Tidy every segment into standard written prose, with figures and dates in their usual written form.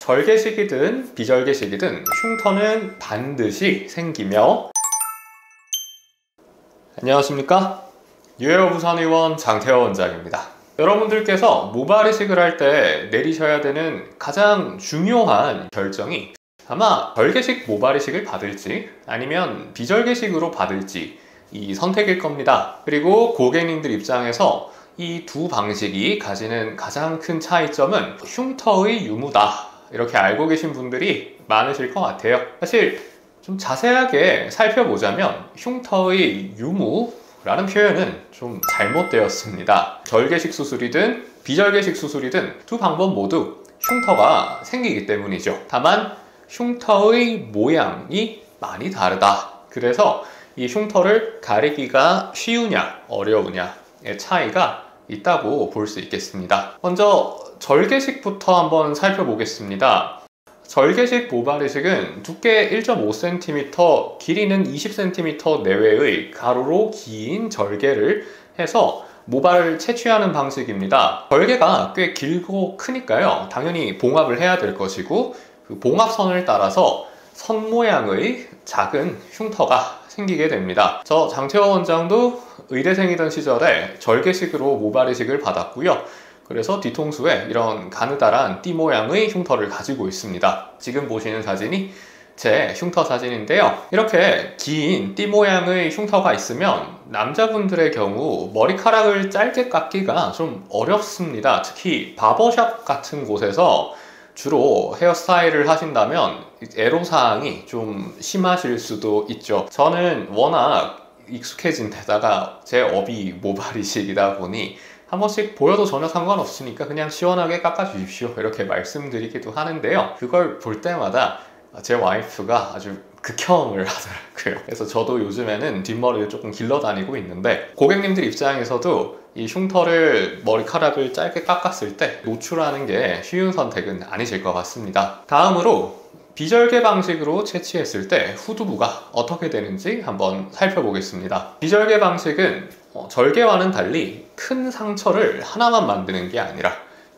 절개식이든 비절개식이든 흉터는 반드시 생기며. 안녕하십니까? 뉴헤어 부산의원 장태호 원장입니다. 여러분들께서 모발 이식을 할 때 내리셔야 되는 가장 중요한 결정이 아마 절개식 모발 이식을 받을지 아니면 비절개식으로 받을지 이 선택일 겁니다. 그리고 고객님들 입장에서 이 두 방식이 가지는 가장 큰 차이점은 흉터의 유무다, 이렇게 알고 계신 분들이 많으실 것 같아요. 사실 좀 자세하게 살펴보자면 흉터의 유무라는 표현은 좀 잘못되었습니다. 절개식 수술이든 비절개식 수술이든 두 방법 모두 흉터가 생기기 때문이죠. 다만 흉터의 모양이 많이 다르다. 그래서 이 흉터를 가리기가 쉬우냐 어려우냐의 차이가 있다고 볼 수 있겠습니다. 먼저 절개식부터 한번 살펴보겠습니다. 절개식 모발 이식은 두께 1.5cm, 길이는 20cm 내외의 가로로 긴 절개를 해서 모발을 채취하는 방식입니다. 절개가 꽤 길고 크니까요, 당연히 봉합을 해야 될 것이고, 그 봉합선을 따라서 선 모양의 작은 흉터가 생기게 됩니다. 저 장태호 원장도 의대생이던 시절에 절개식으로 모발 이식을 받았고요. 그래서 뒤통수에 이런 가느다란 띠 모양의 흉터를 가지고 있습니다. 지금 보시는 사진이 제 흉터 사진인데요. 이렇게 긴 띠 모양의 흉터가 있으면 남자분들의 경우 머리카락을 짧게 깎기가 좀 어렵습니다. 특히 바버샵 같은 곳에서 주로 헤어스타일을 하신다면 애로사항이 좀 심하실 수도 있죠. 저는 워낙 익숙해진 데다가 제 업이 모발 이식이다 보니 한 번씩 보여도 전혀 상관없으니까 그냥 시원하게 깎아주십시오, 이렇게 말씀드리기도 하는데요. 그걸 볼 때마다 제 와이프가 아주 극혐을 하더라고요. 그래서 저도 요즘에는 뒷머리를 조금 길러 다니고 있는데, 고객님들 입장에서도 이 흉터를 머리카락을 짧게 깎았을 때 노출하는 게 쉬운 선택은 아니실 것 같습니다. 다음으로 비절개 방식으로 채취했을 때 후두부가 어떻게 되는지 한번 살펴보겠습니다. 비절개 방식은 절개와는 달리 큰 상처를 하나만 만드는 게 아니라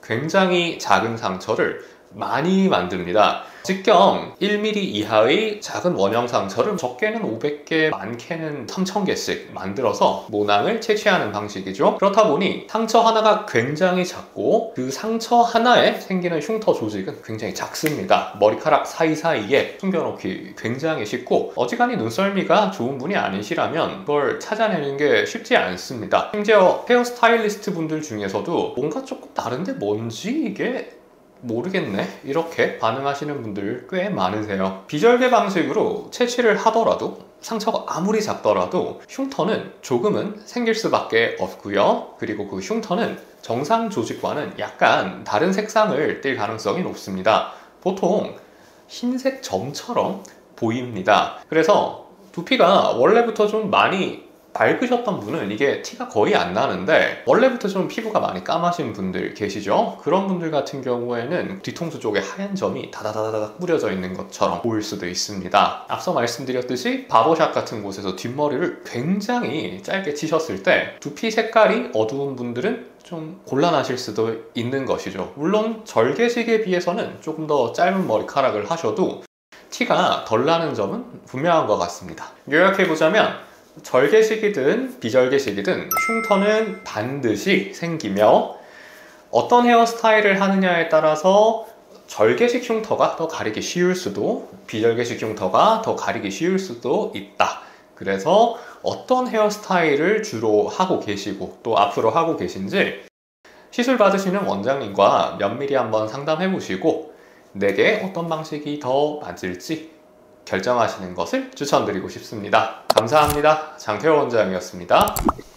굉장히 작은 상처를 많이 만듭니다. 직경 1mm 이하의 작은 원형 상처를 적게는 500개, 많게는 3000개씩 만들어서 모낭을 채취하는 방식이죠. 그렇다 보니 상처 하나가 굉장히 작고 그 상처 하나에 생기는 흉터 조직은 굉장히 작습니다. 머리카락 사이사이에 숨겨놓기 굉장히 쉽고, 어지간히 눈썰미가 좋은 분이 아니시라면 그걸 찾아내는 게 쉽지 않습니다. 심지어 헤어스타일리스트 분들 중에서도 뭔가 조금 다른데 뭔지 이게 모르겠네, 이렇게 반응하시는 분들 꽤 많으세요. 비절개 방식으로 채취를 하더라도 상처가 아무리 작더라도 흉터는 조금은 생길 수밖에 없고요. 그리고 그 흉터는 정상 조직과는 약간 다른 색상을 띨 가능성이 높습니다. 보통 흰색 점처럼 보입니다. 그래서 두피가 원래부터 좀 많이 밝으셨던 분은 이게 티가 거의 안 나는데, 원래부터 좀 피부가 많이 까마신 분들 계시죠? 그런 분들 같은 경우에는 뒤통수 쪽에 하얀 점이 다다다다닥 뿌려져 있는 것처럼 보일 수도 있습니다. 앞서 말씀드렸듯이 바버샵 같은 곳에서 뒷머리를 굉장히 짧게 치셨을 때 두피 색깔이 어두운 분들은 좀 곤란하실 수도 있는 것이죠. 물론 절개식에 비해서는 조금 더 짧은 머리카락을 하셔도 티가 덜 나는 점은 분명한 것 같습니다. 요약해보자면 절개식이든 비절개식이든 흉터는 반드시 생기며, 어떤 헤어스타일을 하느냐에 따라서 절개식 흉터가 더 가리기 쉬울 수도, 비절개식 흉터가 더 가리기 쉬울 수도 있다. 그래서 어떤 헤어스타일을 주로 하고 계시고 또 앞으로 하고 계신지 시술 받으시는 원장님과 면밀히 한번 상담해 보시고 내게 어떤 방식이 더 맞을지 결정하시는 것을 추천드리고 싶습니다. 감사합니다. 장태호 원장이었습니다.